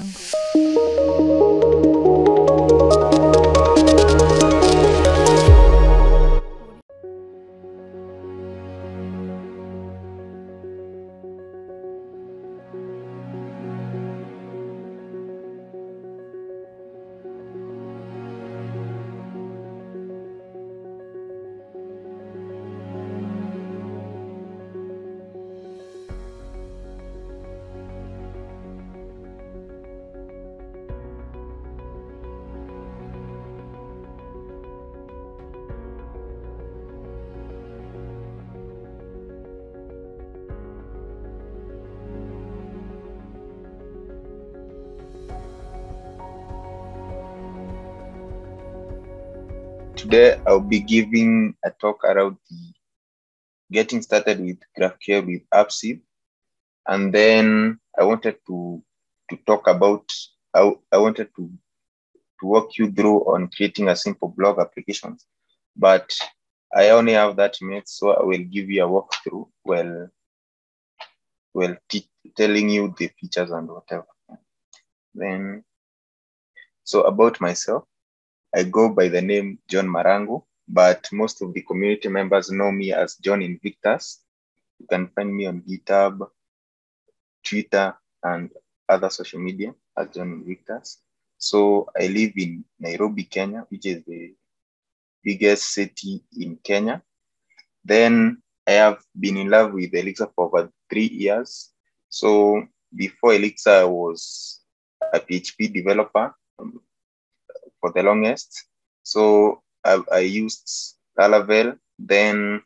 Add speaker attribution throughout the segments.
Speaker 1: Today, I'll be giving a talk around getting started with Graphql with Absinthe. And then I wanted to talk about, I wanted to walk you through on creating a simple blog application. But I only have that minutes, so I will give you a walkthrough telling you the features and whatever. Then, so about myself, I go by the name John Marangu, but most of the community members know me as John Invictus. You can find me on GitHub, Twitter, and other social media as John Invictus. So I live in Nairobi, Kenya, which is the biggest city in Kenya. Then I have been in love with Elixir for over 3 years. So before Elixir, I was a PHP developer for the longest. So I used Laravel. Then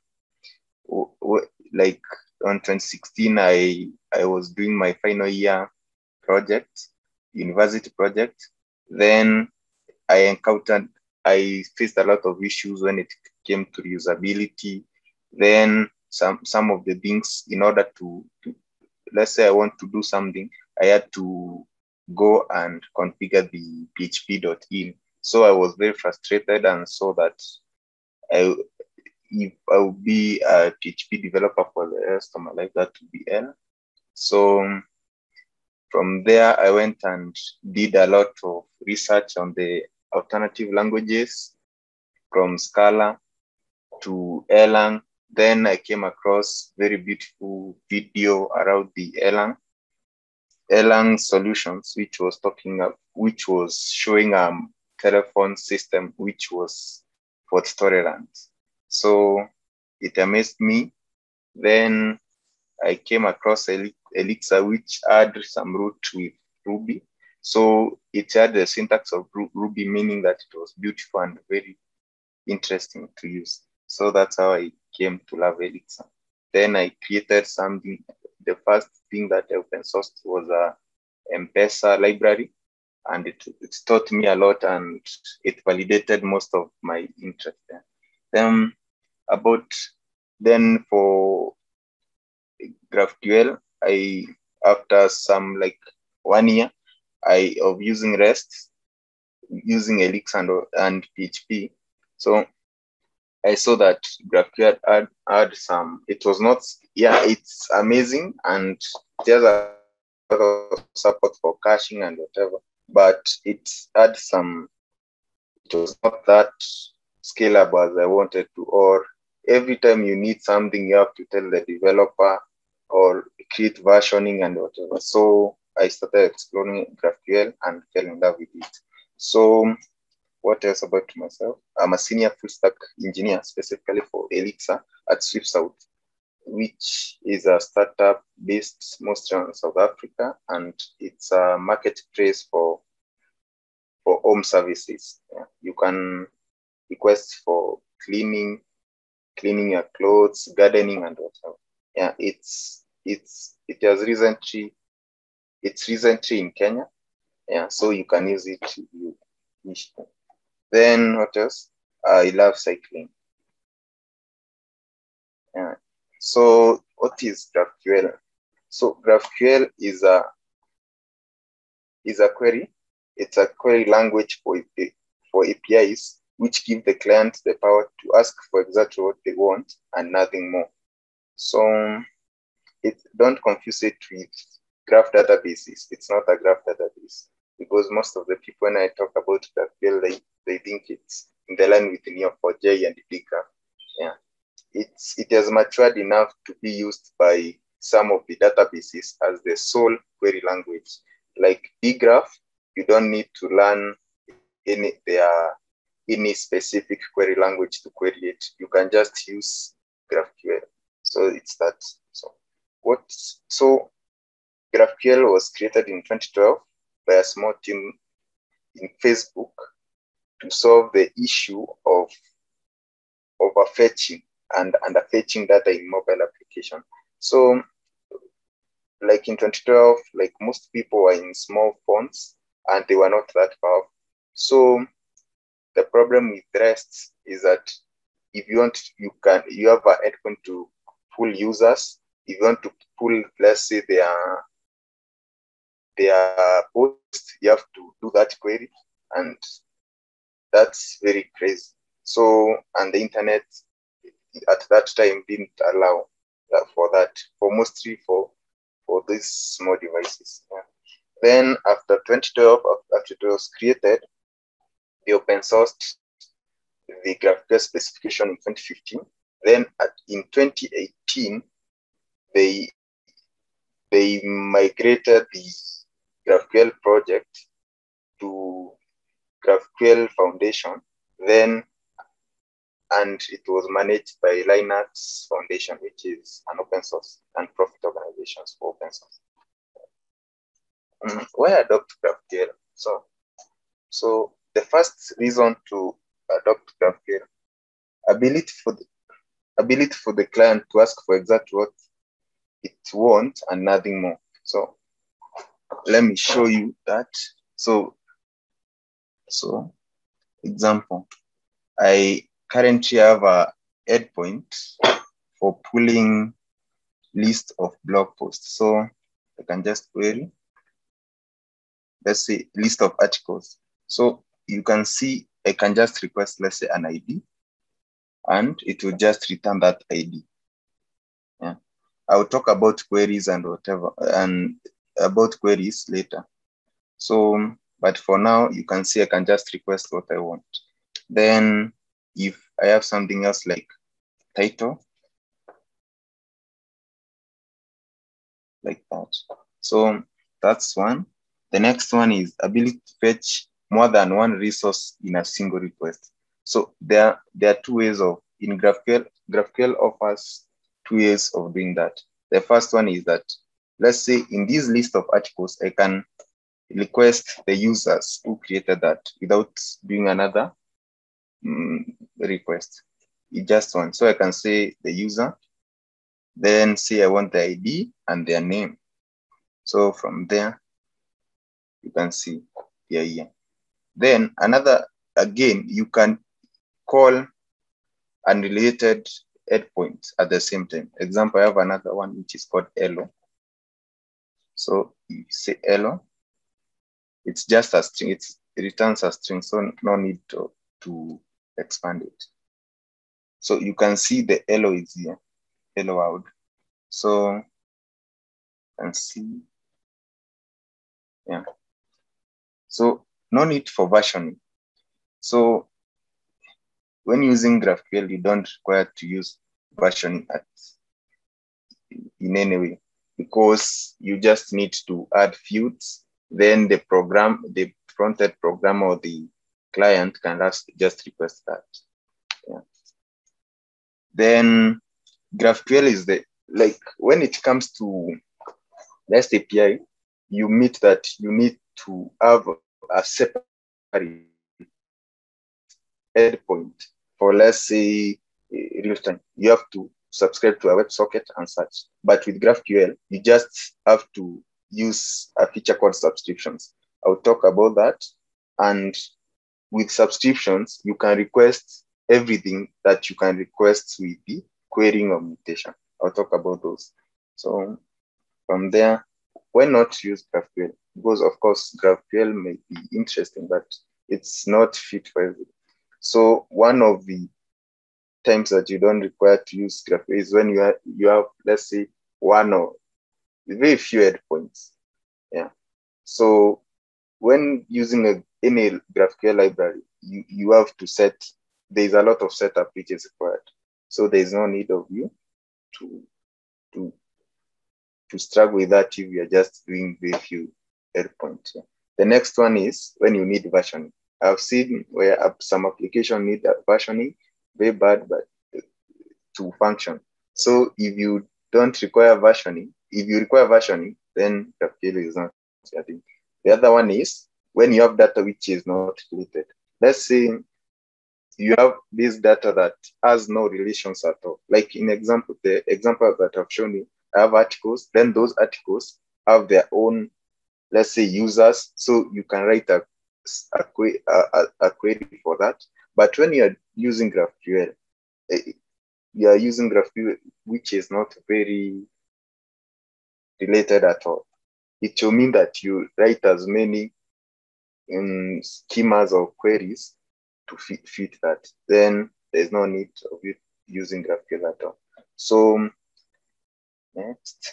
Speaker 1: like on 2016, I was doing my final year project, university project. Then I faced a lot of issues when it came to reusability. Then some of the things, in order to let's say I want to do something, I had to go and configure the php.in. So I was very frustrated and saw that if I would be a PHP developer for the rest of my life, that would be L. So from there, I went and did a lot of research on the alternative languages, from Scala to Erlang. Then I came across very beautiful video around the Erlang solutions, which was showing telephone system which was fault tolerant. So it amazed me. Then I came across Elixir, which had some root with Ruby. So it had the syntax of Ruby, meaning that it was beautiful and very interesting to use. So that's how I came to love Elixir. Then I created something. The first thing that I open sourced was a M-Pesa library, and it taught me a lot, and it validated most of my interest there. Then for GraphQL, after some like 1 year of using REST, using Elixir and PHP. So I saw that GraphQL had some, it's amazing, and there's a lot of support for caching and whatever, but it was not that scalable as I wanted to, or every time you need something, you have to tell the developer or create versioning and whatever. So I started exploring GraphQL and fell in love with it. So what else about myself? I'm a senior full stack engineer, specifically for Elixir at SwiftSouth, which is a startup based mostly in South Africa, and it's a marketplace for home services. Yeah. You can request for cleaning your clothes, gardening, and whatever. Yeah, it's recently in Kenya. Yeah, so you can use it if you wish to. Then what else? I love cycling. Yeah. So what is GraphQL? So GraphQL is a query. It's a query language for APIs, which give the client the power to ask for exactly what they want and nothing more. So don't confuse it with graph databases. It's not a graph database. this, because most of the people, when I talk about GraphQL, they think it's in the line with Neo4j and bgraph. Yeah, it has matured enough to be used by some of the databases as the sole query language. Like bgraph, you don't need to learn any specific query language to query it. You can just use GraphQL. So it's that. So GraphQL was created in 2012 by a small team in Facebook to solve the issue of overfetching and underfetching data in mobile application. So like in 2012, like most people were in small phones and they were not that powerful. So the problem with REST is that if you want, you have an endpoint to pull users. If you want to pull, let's say their post, you have to do that query, and that's very crazy. So, and the internet at that time didn't allow for that, for mostly for these small devices. Yeah. Then after 2012, after it was created, they open sourced the GraphQL specification in 2015. Then in 2018, they migrated the GraphQL project to GraphQL Foundation. Then, and it was managed by Linux Foundation, which is an open source and profit organization for open source. Why adopt GraphQL? So the first reason to adopt GraphQL, ability for the client to ask for exactly what it wants and nothing more. So let me show you that. So example, I currently have a endpoint for pulling list of blog posts. So I can just query, let's say list of articles. So you can see I can just request, let's say, an ID, and it will just return that ID. Yeah. I'll talk about queries and whatever, and about queries later. So, but for now, you can see I can just request what I want. Then if I have something else like title, like that. So that's one. The next one is ability to fetch more than one resource in a single request. So there are two ways of, in GraphQL offers two ways of doing that. The first one is that, let's say in this list of articles, I can request the users who created that without doing another request. It just one. So I can say the user, then say I want the ID and their name. So from there, you can see here. Then another, again, you can call unrelated endpoints at the same time. Example, I have another one which is called hello. So you say hello, it's just a string, it returns a string, so no need to expand it. So you can see the hello is here, hello world. So you can see, yeah. So no need for versioning. So when using GraphQL, you don't require to use versioning in any way, because you just need to add fields. Then the front-end program or the client can just request that. Yeah. Then GraphQL is when it comes to REST API, you meet that you need to have a separate endpoint for, let's say, real time. You have to subscribe to a WebSocket and such. But with GraphQL, you just have to use a feature called subscriptions. I'll talk about that. And with subscriptions, you can request everything that you can request with the querying or mutation. I'll talk about those. So from there, why not use GraphQL? Because of course, GraphQL may be interesting, but it's not fit for everything. So one of the times that you don't require to use GraphQL is when you have, let's say, one or very few endpoints. Yeah. So when using any GraphQL library, you have to set, there's a lot of setup which is required. So there's no need of you to struggle with that if you're just doing very few endpoints. The next one is when you need versioning. I've seen where some application need versioning, very bad, but to function. So if you don't require versioning, if you require versioning, then GraphQL is not your thing. The other one is when you have data which is not related. Let's say you have this data that has no relations at all. Like in example, the example that I've shown you, I have articles, then those articles have their own, let's say, users. So you can write a query for that. But when you're using GraphQL, you are using GraphQL, which is not very related at all. It will mean that you write as many schemas or queries to fit that. Then there's no need of you using GraphQL at all. So next.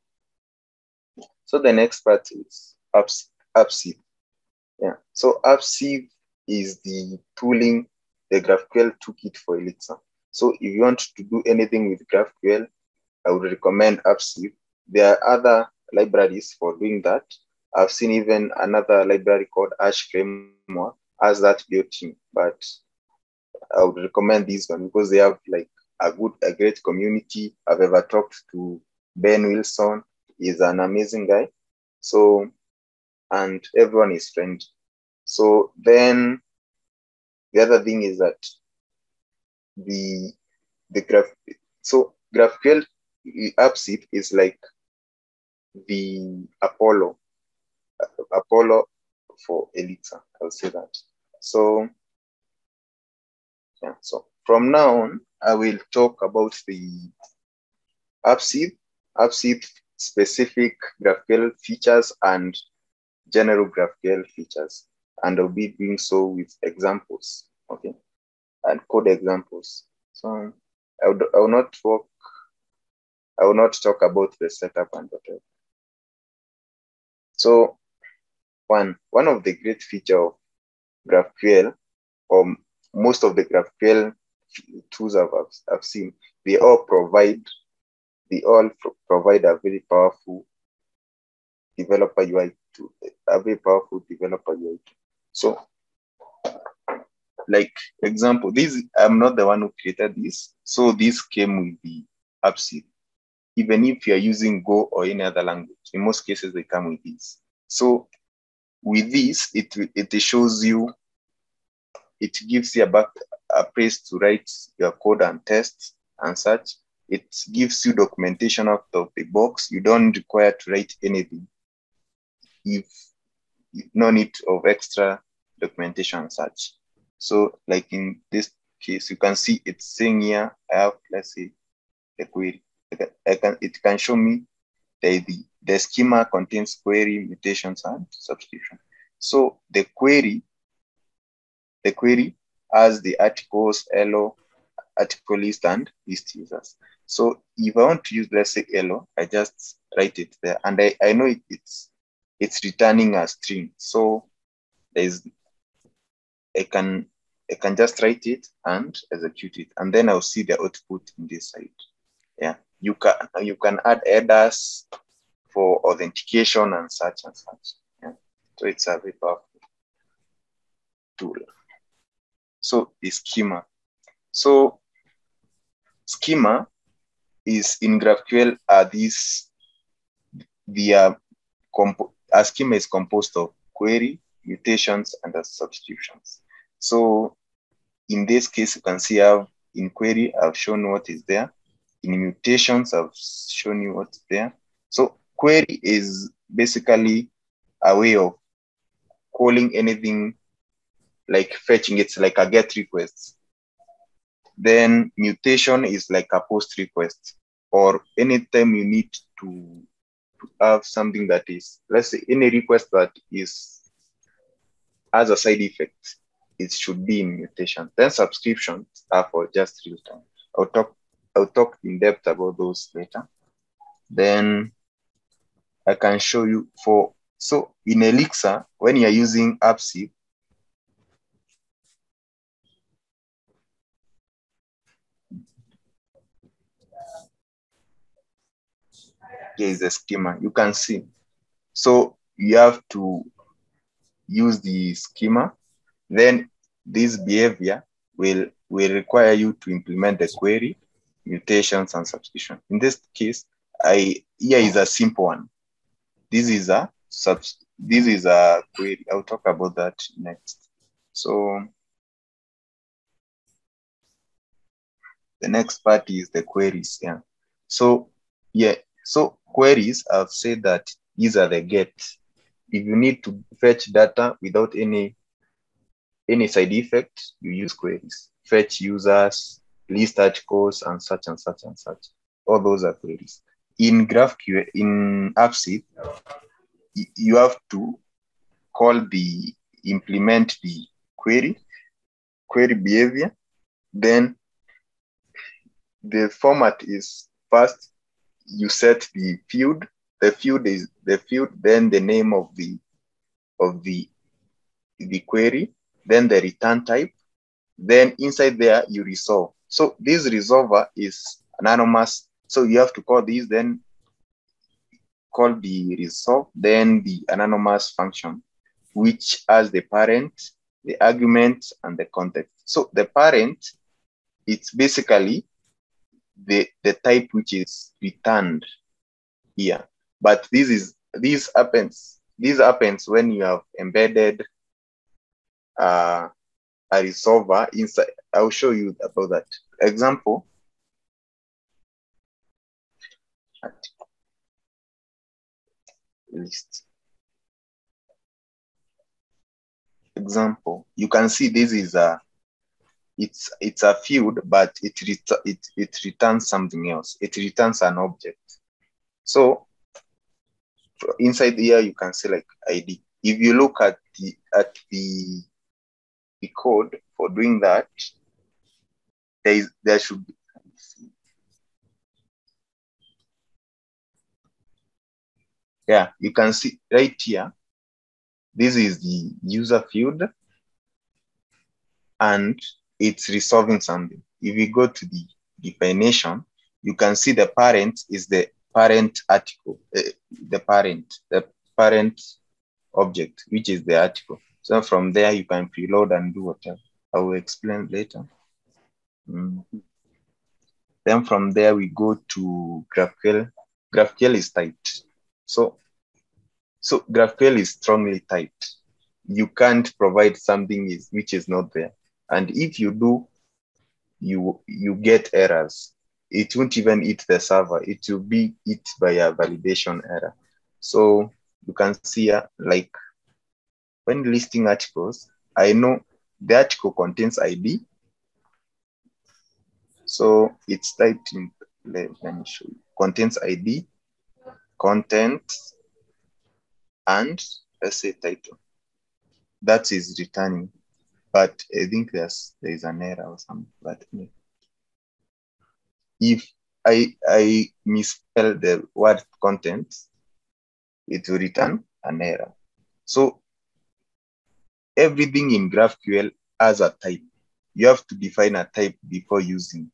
Speaker 1: So the next part is Absinthe. Yeah. So Absinthe is the tooling, the GraphQL toolkit for Elixir. So if you want to do anything with GraphQL, I would recommend Absinthe. There are other libraries for doing that. I've seen even another library called Ash Framework as that built in, but I would recommend this one because they have like a great community. I've ever talked to Ben Wilson. He's an amazing guy. So, and everyone is friendly. So then the other thing is that GraphQL Absinthe is like the Apollo for Elixir. I'll say that. So yeah, so from now on, I will talk about the Absinthe specific GraphQL features and general GraphQL features. And I'll be doing so with examples, okay, and code examples. So I will not talk about the setup and whatever. So one of the great features of GraphQL, or most of the GraphQL tools I've seen, they all provide a very powerful developer UI tool, a very powerful developer UI tool. So, like example, I'm not the one who created this. So this came with the Absinthe. Even if you're using Go or any other language, in most cases they come with this. So with this, it shows you, it gives you a place to write your code and tests and such. It gives you documentation out of the box. You don't require to write anything. If no need of extra documentation and such. So like in this case, you can see it's saying here, I have, let's say, the query. It can show me the schema contains query, mutations, and subscription. So the query has the articles, hello, article list, and list users. So if I want to use, let's say, hello, I just write it there, and I know it's returning a string. So I can just write it and execute it, and then I'll see the output in this side. Yeah, you can add headers for authentication and such and such. Yeah, so it's a very powerful tool. So the schema. So schema is in GraphQL. A schema is composed of query, mutations, and subscriptions. So in this case, you can see in query, I've shown what is there. In mutations, I've shown you what's there. So query is basically a way of calling anything, like fetching. It's like a get request. Then mutation is like a post request, or anytime you need to have something that is, let's say, any request that has a side effect, it should be in mutation. Then subscriptions are for just real time. I'll talk in depth about those later. Then I can show you for So in Elixir, when you're using Absinthe, here is the schema. You can see. So you have to use the schema. Then this behavior will require you to implement the query, mutations, and substitution. In this case, here is a simple one. This is a query. I'll talk about that next. So the next part is the queries. Yeah. So queries, I've said that these are the gets. If you need to fetch data without any side effect, you use queries. Fetch users, list articles, and such and such and such. All those are queries. In GraphQL, in Absinthe, you have to implement the query behavior. Then the format is first you set the field. The field is the field, then the name of the query, then the return type, then inside there you resolve. So this resolver is anonymous. So you have to call this, then call the resolve, then the anonymous function, which has the parent, the argument, and the context. So the parent, it's basically the type which is returned here. But this happens when you have embedded a resolver inside. I'll show you about that. Example. List. Example. You can see this is it's a field, but it returns something else. It returns an object. So inside here you can select ID. If you look at the code for doing that, there should be. Yeah, you can see right here. This is the user field, and it's resolving something. If you go to the definition, you can see the parent is the parent article, the parent object, which is the article. So from there, you can preload and do whatever. I will explain later. Then from there, we go to GraphQL. GraphQL is typed. So GraphQL is strongly typed. You can't provide something which is not there. And if you do, you get errors. It won't even hit the server. It will be hit by a validation error. So you can see here, like when listing articles, I know the article contains ID. So it's typed in, let me show you, contains ID, content, and let's say title. That is returning. But I think there is an error or something. But if I misspell the word content, it will return an error. So everything in GraphQL has a type. You have to define a type before using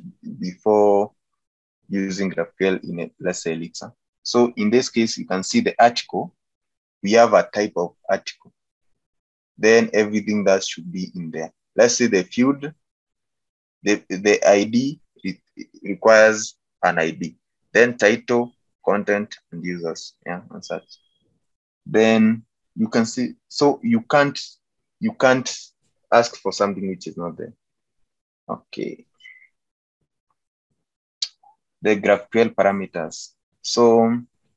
Speaker 1: GraphQL in let's say Elixir. So in this case, you can see the article. We have a type of article. Then everything that should be in there. Let's say the field, the ID requires an ID. Then title, content, and users. Yeah, and such. Then you can see, so you can't ask for something which is not there. Okay. The GraphQL parameters. So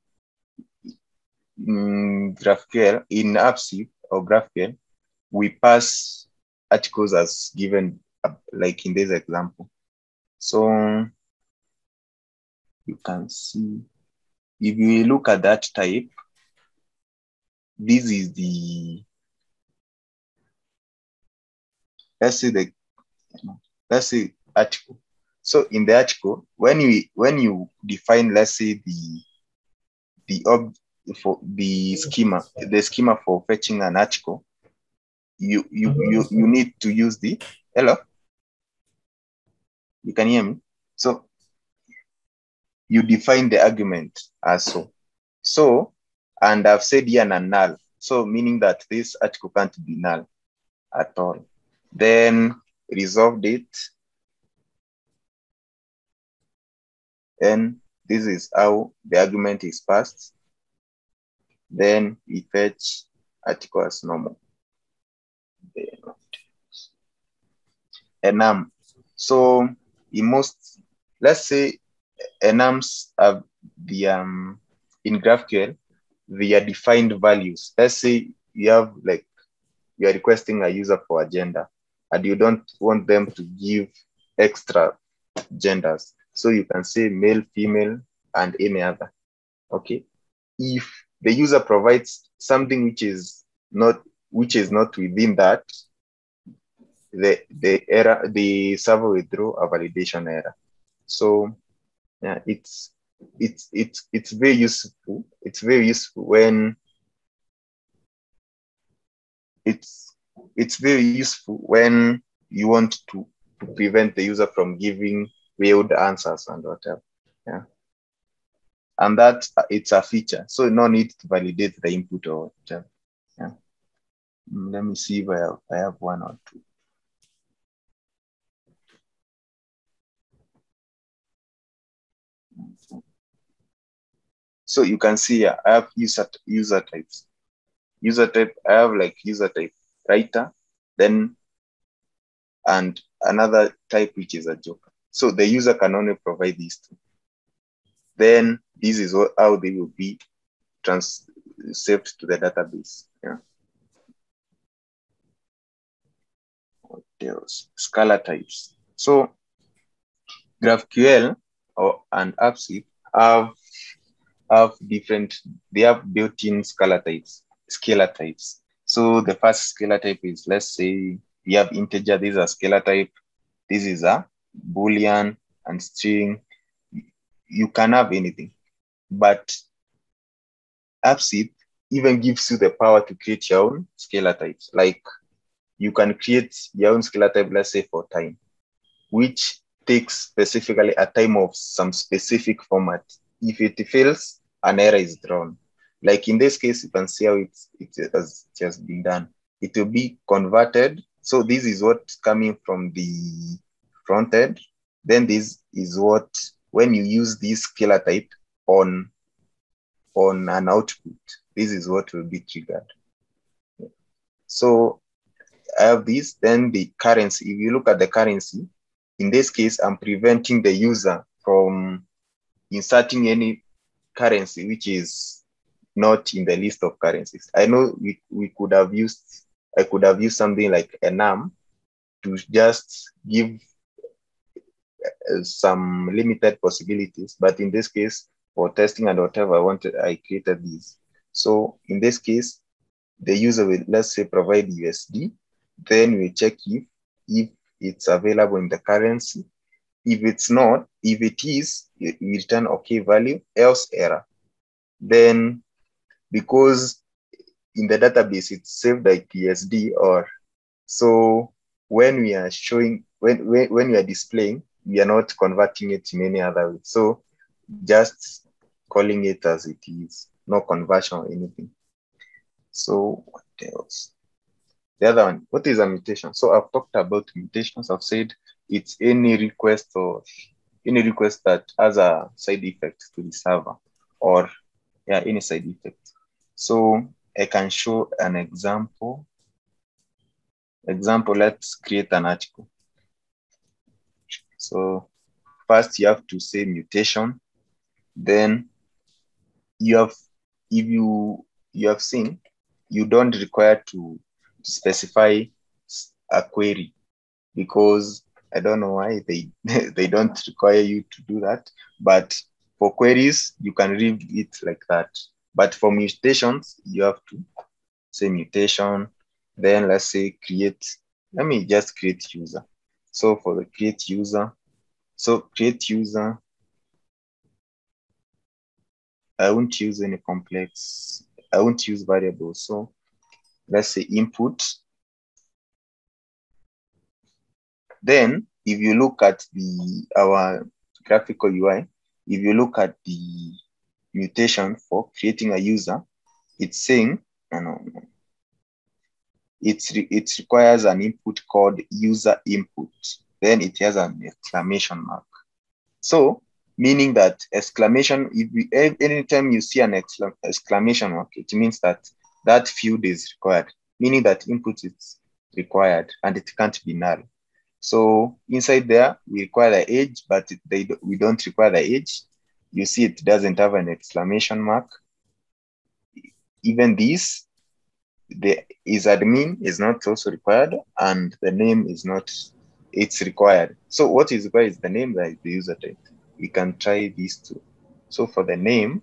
Speaker 1: GraphQL, in Absinthe or GraphQL, we pass articles as given, like in this example. So you can see, if you look at that type, this is the, let's say article. So in the article, when you define, let's say for the schema for fetching an article, you need to use the, hello, you can hear me? So you define the argument as so. So, and I've said here a null. So meaning that this article can't be null at all. Then resolved it. And this is how the argument is passed. Then we fetch article as normal. Enum. So in most, let's say enums have the in GraphQL, they are defined values. Let's say you have like, you are requesting a user for a gender and you don't want them to give extra genders. So you can say male, female, and any other. Okay. If the user provides something which is not within that, the server will throw a validation error. So yeah, it's very useful. It's very useful when it's very useful when you want to prevent the user from giving weird answers and whatever. Yeah. And that it's a feature. So no need to validate the input or whatever. Yeah. Let me see if I have one or two. So you can see here, I have user types. User type, I have like user type writer, then and another type which is a joker. So the user can only provide these two. Then this is how they will be saved to the database. Yeah. What else? Scala types. So GraphQL and Absinthe have different, they have built-in scalar types. So the first scalar type is, let's say we have integer, this is a scalar type, this is a Boolean and string. You can have anything, but Absinthe even gives you the power to create your own scalar types. Like you can create your own scalar type, let's say for time, which takes specifically a time of some specific format. If it fails, an error is drawn. Like in this case, you can see how it has been done. It will be converted. So this is what's coming from the front end. Then this is what, when you use this scalar type on an output, this is what will be triggered. So I have this, then the currency. If you look at the currency, in this case, I'm preventing the user from inserting any currency which is not in the list of currencies. I know I could have used something like enum to just give some limited possibilities, but in this case, for testing and whatever I created these. So in this case, the user will, let's say, provide USD, then we check if it's available in the currency. If it's not, if it is, we return okay value, else error. Then because in the database it's saved like USD, or so when we are showing, when we are displaying, we are not converting it in any other way. So just calling it as it is, no conversion or anything. So what else? The other one, what is a mutation? So I've talked about mutations. I've said it's any request that has a side effect to the server, or yeah, any side effect. So I can show an example. Let's create an article. So first you have to say mutation. Then if you have seen, you don't require to specify a query, because I don't know why they they don't require you to do that. But for queries, you can leave it like that. But for mutations, you have to say mutation. Then let's say create. Let me just create user. So for the create user, I won't use any complex, I won't use variables. So let's say input. Then if you look at our graphical UI, if you look at the mutation for creating a user, it's saying, it requires an input called user input. Then it has an exclamation mark. So meaning that exclamation, anytime you see an exclamation mark, it means that that field is required, meaning that input is required and it can't be null. So inside there, we require the age, but we don't require the age. You see it doesn't have an exclamation mark. Even this, the admin is not also required, and the name is not, it's required. So what is required is the name, that is the user type. We can try these two. So for the name,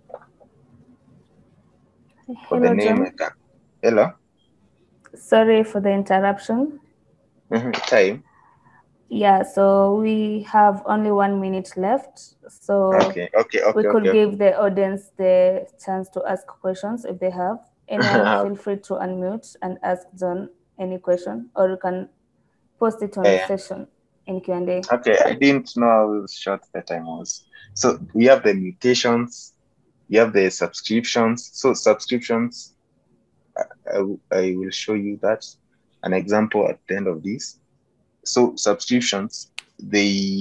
Speaker 2: Hello, John.
Speaker 1: Hello.
Speaker 2: Sorry for the interruption.
Speaker 1: Time.
Speaker 2: Yeah, so we have only 1 minute left. So we could give the audience the chance to ask questions if they have. Anyone feel free to unmute and ask John any question, or you can post it on the session in Q&A.
Speaker 1: Okay, I didn't know how short the time was. So we have the mutations, we have the subscriptions. So subscriptions, I will show you that, an example at the end of this. So subscriptions, they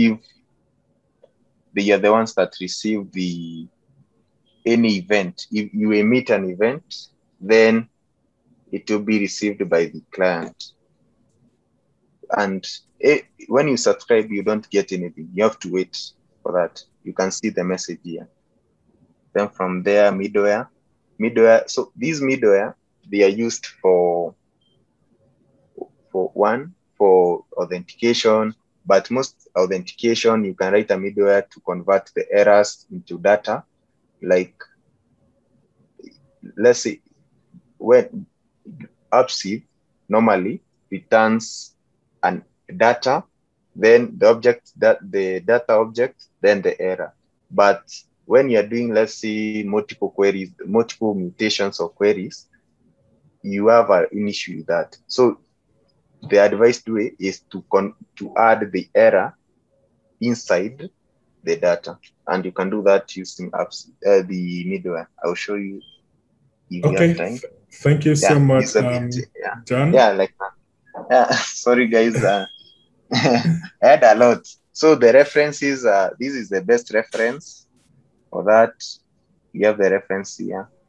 Speaker 1: are the ones that receive any event. If you emit an event, then it will be received by the client. And when you subscribe, you don't get anything. You have to wait for that. You can see the message here. Then from there, middleware. So these middleware, they are used for authentication, but most authentication, you can write a middleware to convert the errors into data. Like, let's say, when Absinthe normally returns an data, then the data object, then the error. But when you're doing, let's say, multiple queries, multiple mutations of queries, you have an issue with that. So the advised way is to add the error inside the data, and you can do that using the middleware. I'll show you if you have time.
Speaker 3: Thank you so much, John.
Speaker 1: Yeah, like that. Sorry, guys. I had a lot. So the references, this is the best reference for that. You have the reference here.